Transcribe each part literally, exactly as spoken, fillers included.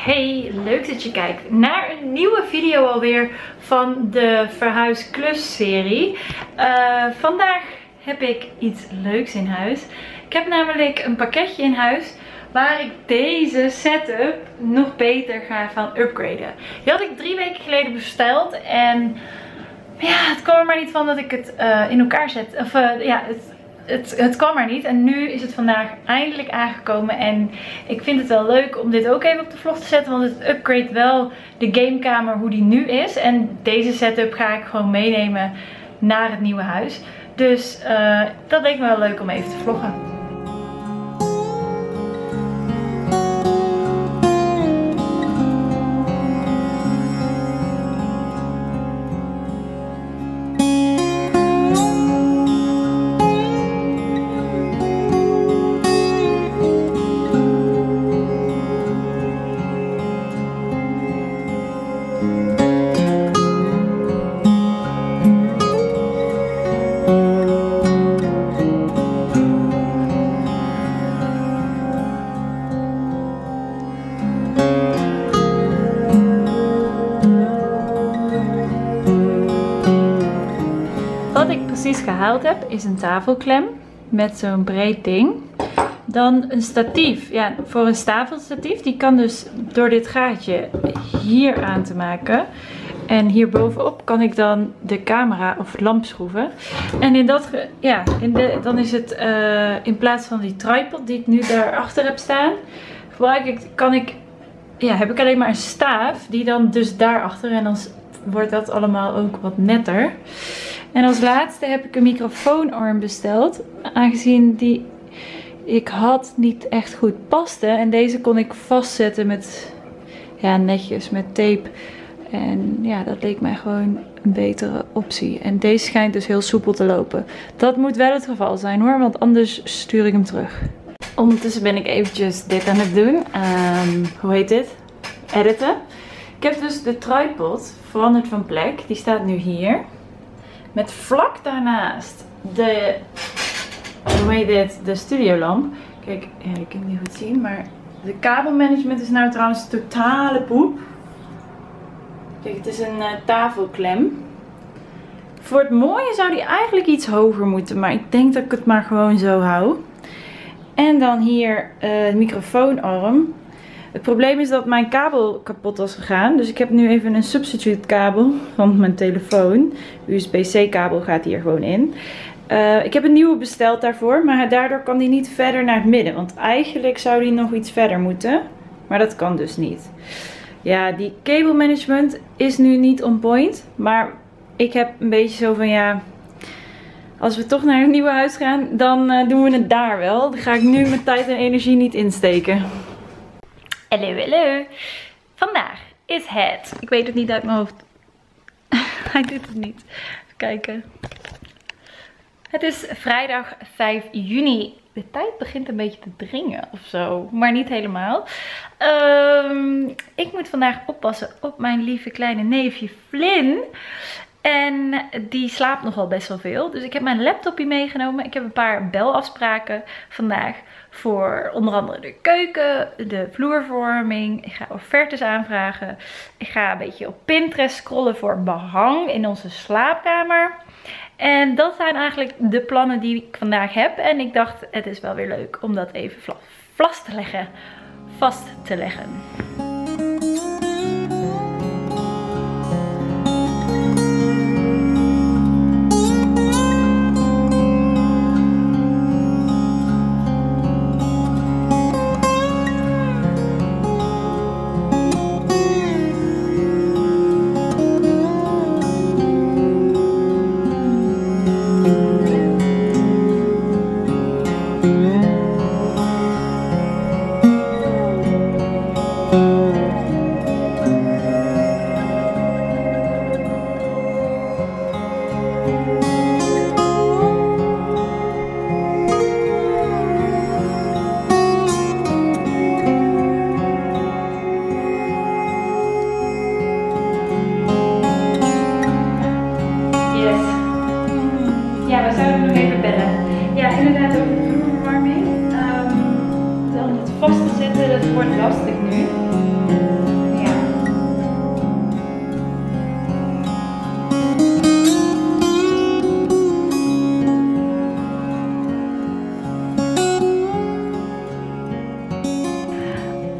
Hey, leuk dat je kijkt naar een nieuwe video alweer van de Verhuisklus serie. Uh, vandaag heb ik iets leuks in huis. Ik heb namelijk een pakketje in huis waar ik deze setup nog beter ga van upgraden. Die had ik drie weken geleden besteld en ja, het kwam er maar niet van dat ik het uh, in elkaar zet. Of uh, ja, het... Het, het kwam maar niet en nu is het vandaag eindelijk aangekomen en ik vind het wel leuk om dit ook even op de vlog te zetten, want het upgrade wel de gamekamer hoe die nu is en deze setup ga ik gewoon meenemen naar het nieuwe huis. Dus uh, dat leek me wel leuk om even te vloggen. Wat ik precies gehaald heb is een tafelklem met zo'n breed ding. Dan een statief. Ja, voor een tafelstatief. Die kan dus door dit gaatje hier aan te maken. En hier bovenop kan ik dan de camera of lamp schroeven. En in dat, ja, in de, dan is het uh, in plaats van die tripod die ik nu daarachter heb staan, gebruik ik, kan ik, ja, heb ik alleen maar een staaf die dan dus daarachter en dan wordt dat allemaal ook wat netter. En als laatste heb ik een microfoonarm besteld, aangezien die ik had niet echt goed paste. En deze kon ik vastzetten met, ja, netjes met tape. En ja, dat leek mij gewoon een betere optie. En deze schijnt dus heel soepel te lopen. Dat moet wel het geval zijn hoor, want anders stuur ik hem terug. Ondertussen ben ik eventjes dit aan het doen. Um, hoe heet dit? Editen. Ik heb dus de tripod veranderd van plek. Die staat nu hier. Met vlak daarnaast de, hoe heet dit, de studiolamp. Kijk, ja, je kunt het niet goed zien, maar de kabelmanagement is nou trouwens totale poep. Kijk, het is een uh, tafelklem. Voor het mooie zou die eigenlijk iets hoger moeten, maar ik denk dat ik het maar gewoon zo hou. En dan hier uh, de microfoonarm. Het probleem is dat mijn kabel kapot was gegaan. Dus ik heb nu even een substitute kabel van mijn telefoon. U S B C kabel gaat hier gewoon in. Uh, ik heb een nieuwe besteld daarvoor. Maar daardoor kan die niet verder naar het midden. Want eigenlijk zou die nog iets verder moeten. Maar dat kan dus niet. Ja, die cable management is nu niet on point. Maar ik heb een beetje zo van ja, als we toch naar een nieuwe huis gaan, dan uh, doen we het daar wel. Dan ga ik nu mijn tijd en energie niet insteken. Hallo, hallo. Vandaag is het, ik weet het niet uit mijn hoofd. Hij doet het niet. Even kijken. Het is vrijdag vijf juni. De tijd begint een beetje te dringen of zo. Maar niet helemaal. Um, ik moet vandaag oppassen op mijn lieve kleine neefje Flynn. En die slaapt nogal best wel veel. Dus ik heb mijn laptopje meegenomen. Ik heb een paar belafspraken vandaag. Voor onder andere de keuken, de vloerverwarming. Ik ga offertes aanvragen. Ik ga een beetje op Pinterest scrollen voor behang in onze slaapkamer. En dat zijn eigenlijk de plannen die ik vandaag heb. En ik dacht, het is wel weer leuk om dat even vast te leggen. Vast te leggen. vast te zetten, dat wordt lastig nu.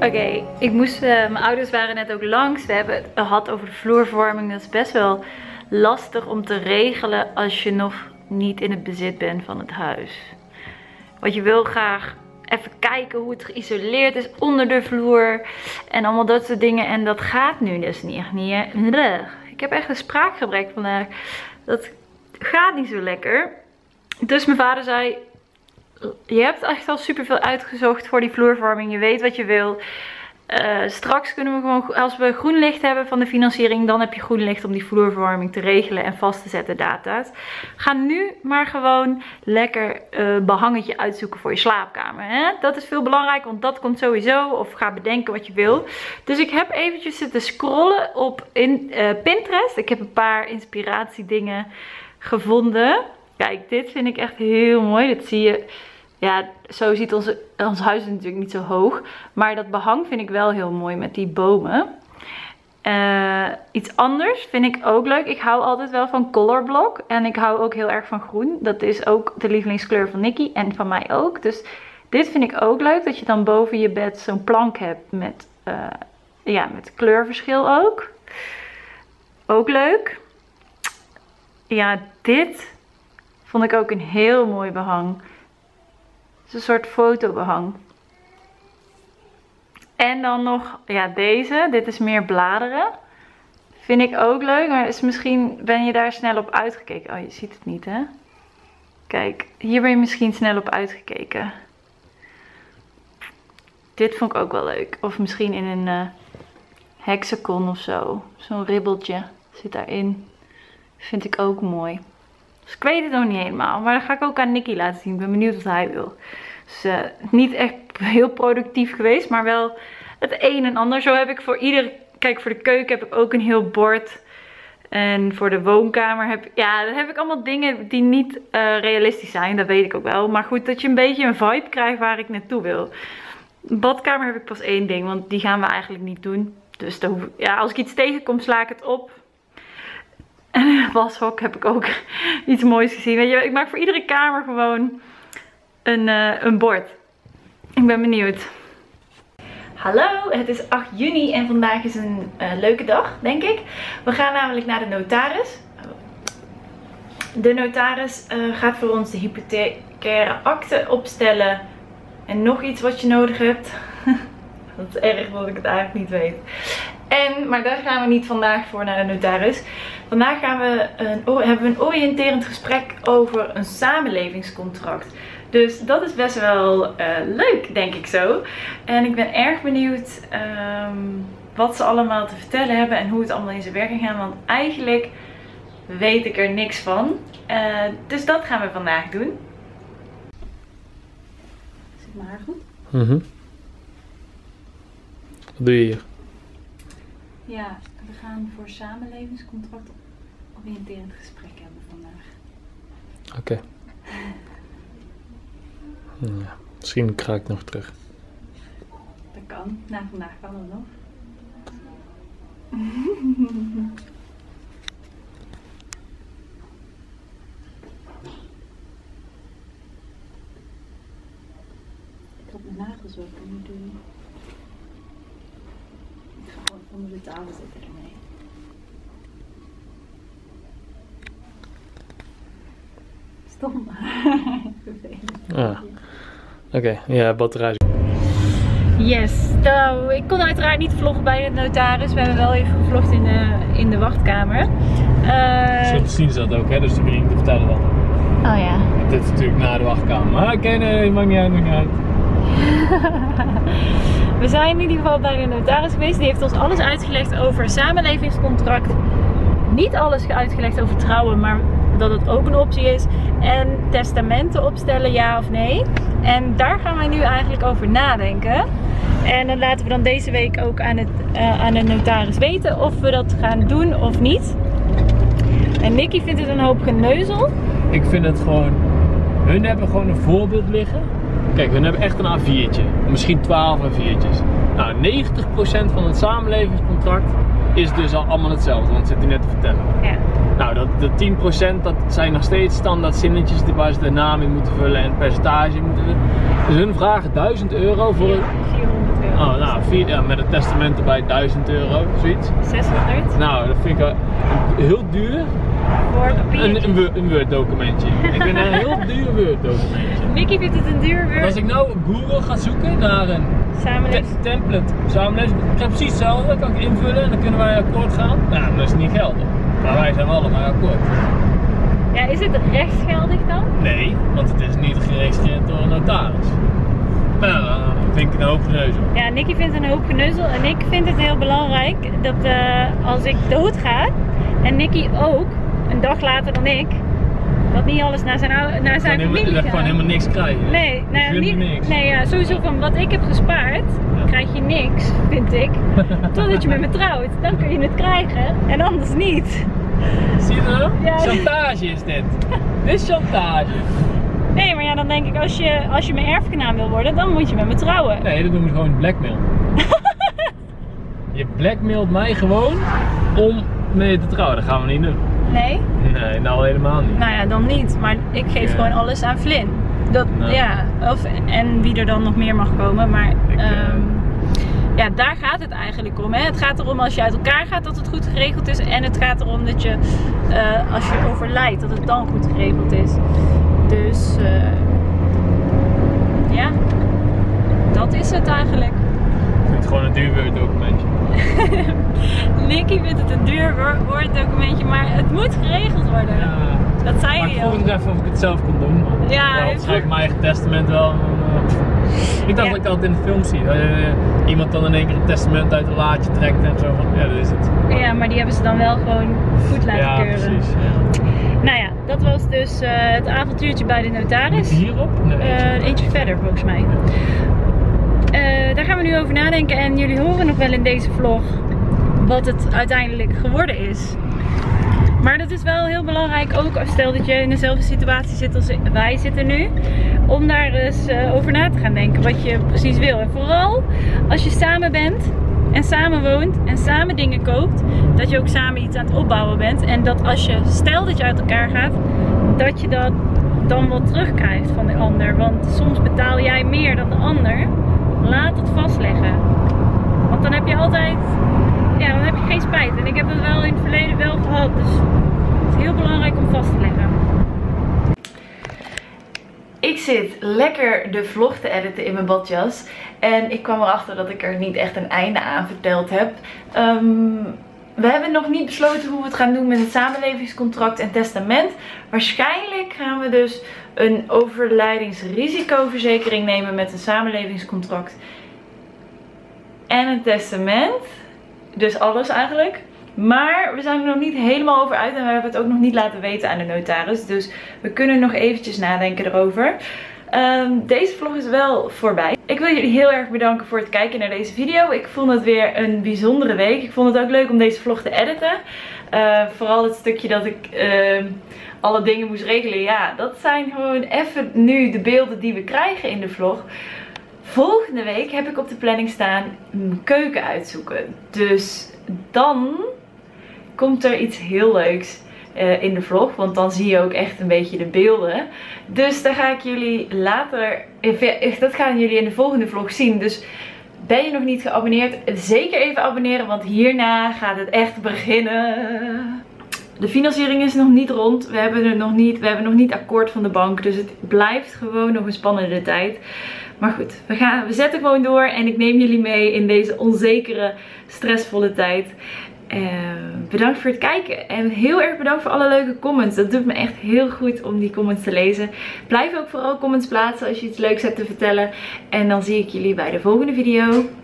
Oké, okay, ik moest, uh, mijn ouders waren net ook langs. We hebben het gehad over de vloerverwarming. Dat is best wel lastig om te regelen als je nog niet in het bezit bent van het huis. Want je wil graag even kijken hoe het geïsoleerd is onder de vloer. En allemaal dat soort dingen. En dat gaat nu dus niet echt niet. Hè? Ik heb echt een spraakgebrek vandaag. Dat gaat niet zo lekker. Dus mijn vader zei... Je hebt echt al superveel uitgezocht voor die vloerverwarming. Je weet wat je wil. Uh, straks kunnen we gewoon, als we groen licht hebben van de financiering, dan heb je groen licht om die vloerverwarming te regelen en vast te zetten data's. Ga nu maar gewoon lekker uh, behangetje uitzoeken voor je slaapkamer. Hè? Dat is veel belangrijker, want dat komt sowieso. Of ga bedenken wat je wil. Dus ik heb eventjes zitten scrollen op in, uh, Pinterest. Ik heb een paar inspiratiedingen gevonden. Kijk, dit vind ik echt heel mooi. Dat zie je. Ja, zo ziet onze, ons huis natuurlijk niet zo hoog. Maar dat behang vind ik wel heel mooi met die bomen. Uh, iets anders vind ik ook leuk. Ik hou altijd wel van colorblock. En ik hou ook heel erg van groen. Dat is ook de lievelingskleur van Nicky. En van mij ook. Dus dit vind ik ook leuk. Dat je dan boven je bed zo'n plank hebt met, uh, ja, met kleurverschil ook. Ook leuk. Ja, dit vond ik ook een heel mooi behang. Een soort fotobehang. En dan nog, ja, deze. Dit is meer bladeren. Vind ik ook leuk, maar is misschien ben je daar snel op uitgekeken. Oh, je ziet het niet, hè? Kijk, hier ben je misschien snel op uitgekeken. Dit vond ik ook wel leuk. Of misschien in een uh, hexagon of zo. Zo'n ribbeltje zit daarin. Vind ik ook mooi. Dus ik weet het nog niet helemaal. Maar dat ga ik ook aan Nicky laten zien. Ik ben benieuwd wat hij wil. Dus uh, niet echt heel productief geweest. Maar wel het een en ander. Zo heb ik voor ieder... Kijk, voor de keuken heb ik ook een heel bord. En voor de woonkamer heb ik... Ja, dan heb ik allemaal dingen die niet uh, realistisch zijn. Dat weet ik ook wel. Maar goed, dat je een beetje een vibe krijgt waar ik naartoe wil. Badkamer heb ik pas één ding. Want die gaan we eigenlijk niet doen. Dus hoef, ja, als ik iets tegenkom, sla ik het op. En in het washok heb ik ook iets moois gezien. Weet je, ik maak voor iedere kamer gewoon een, uh, een bord. Ik ben benieuwd. Hallo, het is acht juni en vandaag is een uh, leuke dag, denk ik. We gaan namelijk naar de notaris. De notaris uh, gaat voor ons de hypothecaire akte opstellen. En nog iets wat je nodig hebt. Dat is erg dat ik het eigenlijk niet weet. En, maar daar gaan we niet vandaag voor naar de notaris. Vandaag gaan we een, hebben we een oriënterend gesprek over een samenlevingscontract. Dus dat is best wel uh, leuk, denk ik zo. En ik ben erg benieuwd um, wat ze allemaal te vertellen hebben en hoe het allemaal in zijn werking gaat. Want eigenlijk weet ik er niks van. Uh, dus dat gaan we vandaag doen. Zit mijn haar goed? Mm-hmm. Wat doe je hier? Ja, we gaan voor samenlevingscontract oriënterend gesprek hebben vandaag. Oké. Okay. Ja, misschien ga ik nog terug. Dat kan. Na vandaag kan het nog. Ik had mijn nagels wel kunnen doen. Ik ga gewoon onder de tafel zitten ermee. Stom. Ah. Oké, okay. Ja, batterij. Yes, nou, ik kon uiteraard niet vloggen bij de notaris. We hebben wel even gevlogd in de, in de wachtkamer. Uh... Soms zien ze dat ook, hè? Dus dan ben je niet te vertellen dan. Oh ja. Dit is natuurlijk na de wachtkamer. Maar oké, okay, nee, maakt niet uit, maakt niet uit. We zijn in ieder geval bij de notaris geweest. Die heeft ons alles uitgelegd over samenlevingscontract. Niet alles uitgelegd over trouwen, maar dat het ook een optie is. En testamenten opstellen, ja of nee. En daar gaan wij nu eigenlijk over nadenken. En dan laten we dan deze week ook aan, het, uh, aan de notaris weten of we dat gaan doen of niet. En Nicky vindt het een hoop geneuzel. Ik vind het gewoon... Hun hebben gewoon een voorbeeld liggen. Kijk, hun hebben echt een A viertje. Misschien twaalf A viertjes. Nou, negentig procent van het samenlevingscontract is dus al allemaal hetzelfde. Want dat zit hij net te vertellen. Ja. Nou, dat, de tien procent dat zijn nog steeds standaard zinnetjes waar ze de naam in moeten vullen en het percentage in moeten vullen. Dus hun vragen duizend euro voor... vierhonderd euro. Oh, nou, vier, ja, met het testament erbij duizend euro, zoiets. zeshonderd. Nou, dat vind ik wel heel duur. Voor papier. Een, een, Word, een Word documentje. Ik vind het een heel duur Word documentje. Nicky vindt het een duur Word. Als ik nou op Google ga zoeken naar een Samenleving. te template, samenleving, ik ga precies hetzelfde, dat kan ik invullen en dan kunnen wij akkoord gaan. Nou, dat is niet geldig. Maar wij zijn allemaal akkoord. Ja, is het rechtsgeldig dan? Nee, want het is niet geregistreerd door een notaris. Nou, dan vind ik een hoop geneuzel. Ja, Nicky vindt een hoop geneuzel en ik vind het heel belangrijk dat uh, als ik dood ga, en Nicky ook, een dag later dan ik, dat niet alles naar zijn, naar zijn Gewoon familie helemaal, gaat. gewoon helemaal niks krijgen. Nee, nou, Dus niet, niks. nee ja, sowieso van wat ik heb gespaard, Ja. krijg je niks, vind ik. Totdat je met me trouwt, dan kun je het krijgen en anders niet. Zie je nou? Ja. Chantage is dit. Dit is chantage. Nee, maar ja, dan denk ik, als je, als je mijn erfgenaam wil worden, dan moet je met me trouwen. Nee, dat noemen we gewoon blackmail. Je blackmailt mij gewoon om mee te trouwen. Dat gaan we niet doen. Nee? Nee, nou helemaal niet. Nou ja, dan niet. Maar ik geef Ja. gewoon alles aan Flynn. Dat, Nou. ja, of, en wie er dan nog meer mag komen. Maar Ik, uh... um, ja, daar gaat het eigenlijk om. Hè? Het gaat erom als je uit elkaar gaat dat het goed geregeld is. En het gaat erom dat je, uh, als je overlijdt, dat het dan goed geregeld is. Dus, uh, ja, dat is het eigenlijk. Ik vind het gewoon een duur Word documentje. Nicky vindt het een duur Word documentje, maar het moet geregeld worden. Ja. Dat zei Maar ik hij vroeg al. nog even of ik het zelf kon doen. Maar Ja, ja, hij dan schrijf ik vroeg- mijn eigen testament wel. En dan, uh, ik dacht Ja. dat ik altijd in de film zie. Dat uh, iemand dan in één keer een testament uit een laadje trekt en zo van, ja, dat is het. Ja, maar die hebben ze dan wel gewoon goed laten Ja, keuren. precies. Ja. Nou ja, dat was dus uh, het avontuurtje bij de notaris. Hierop? Nee. Uh, eentje verder volgens mij. Uh, daar gaan we nu over nadenken en jullie horen nog wel in deze vlog wat het uiteindelijk geworden is. Maar dat is wel heel belangrijk, ook als stel dat je in dezelfde situatie zit als wij zitten nu, om daar eens uh, over na te gaan denken wat je precies wil. En vooral als je samen bent en samen woont en samen dingen koopt, dat je ook samen iets aan het opbouwen bent. En dat als je, stel dat je uit elkaar gaat, dat je dat dan wat terugkrijgt van de ander. Want soms betaal jij meer dan de ander. Laat het vastleggen. Want dan heb je altijd, ja, dan heb je geen spijt. En ik heb het wel in het verleden wel gehad. Dus het is heel belangrijk om vast te leggen. Ik zit lekker de vlog te editen in mijn badjas. En ik kwam erachter dat ik er niet echt een einde aan verteld heb. Um, we hebben nog niet besloten hoe we het gaan doen met het samenlevingscontract en testament. Waarschijnlijk gaan we dus een overlijdingsrisicoverzekering nemen met een samenlevingscontract en een testament. Dus alles eigenlijk. Maar we zijn er nog niet helemaal over uit en we hebben het ook nog niet laten weten aan de notaris. Dus we kunnen nog eventjes nadenken erover. Um, deze vlog is wel voorbij. Ik wil jullie heel erg bedanken voor het kijken naar deze video. Ik vond het weer een bijzondere week. Ik vond het ook leuk om deze vlog te editen. Uh, vooral het stukje dat ik uh, alle dingen moest regelen. Ja, dat zijn gewoon even nu de beelden die we krijgen in de vlog. Volgende week heb ik op de planning staan een keuken uitzoeken. Dus dan komt er iets heel leuks uh, in de vlog. Want dan zie je ook echt een beetje de beelden. Dus daar ga ik jullie later, dat gaan jullie in de volgende vlog zien. Dus ben je nog niet geabonneerd, zeker even abonneren. Want hierna gaat het echt beginnen. De financiering is nog niet rond. We hebben, er nog niet, we hebben nog niet akkoord van de bank. Dus het blijft gewoon nog een spannende tijd. Maar goed, we, gaan, we zetten gewoon door. En ik neem jullie mee in deze onzekere, stressvolle tijd. Uh, bedankt voor het kijken. En heel erg bedankt voor alle leuke comments. Dat doet me echt heel goed om die comments te lezen. Blijf ook vooral comments plaatsen als je iets leuks hebt te vertellen. En dan zie ik jullie bij de volgende video.